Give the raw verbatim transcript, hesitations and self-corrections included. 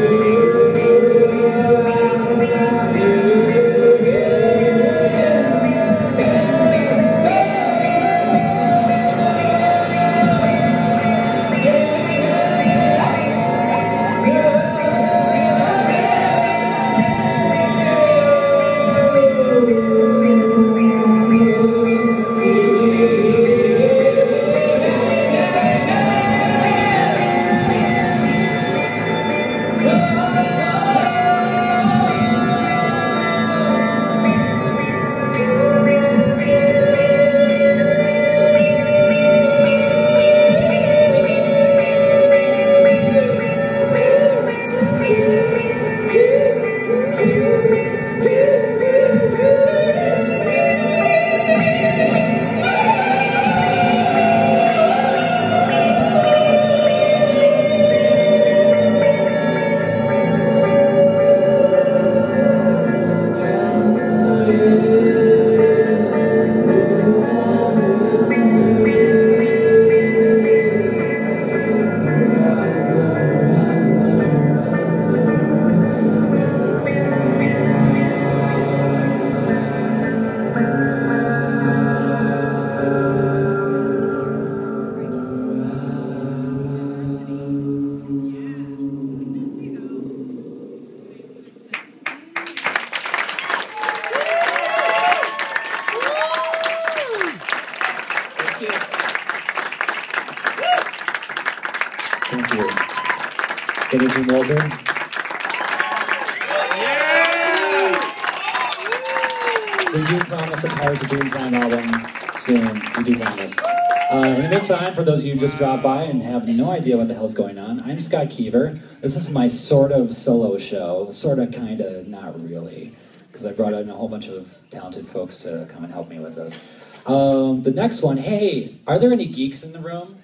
Thank you. Dayna Jean Wolter. We do promise a Pirates of Dreamtime album soon. We do promise. Uh, in the meantime, for those of you who just dropped by and have no idea what the hell's going on, I'm Scott Keever. This is my sort of solo show. Sort of, kind of, not really. Because I brought in a whole bunch of talented folks to come and help me with this. Um, the next one, hey, are there any geeks in the room?